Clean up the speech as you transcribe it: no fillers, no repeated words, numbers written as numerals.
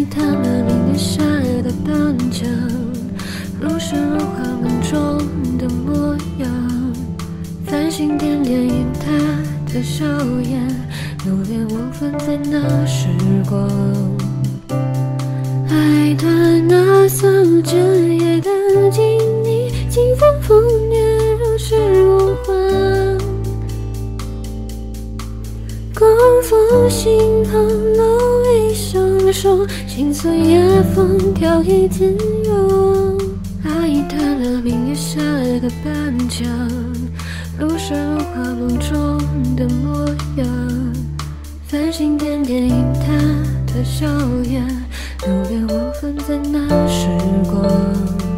淡了明月下的斑墙，如诗如画梦中的模样。繁星点点映他的笑颜，留恋我分在那时光。爱断那桑枝叶的静谧，清风拂面如诗如画。光复星河楼一双手，心碎夜风飘逸自由。爱淡了明月下的斑墙，如诗如画梦中的模样。繁星点点映他的笑颜，留恋我分在那时光。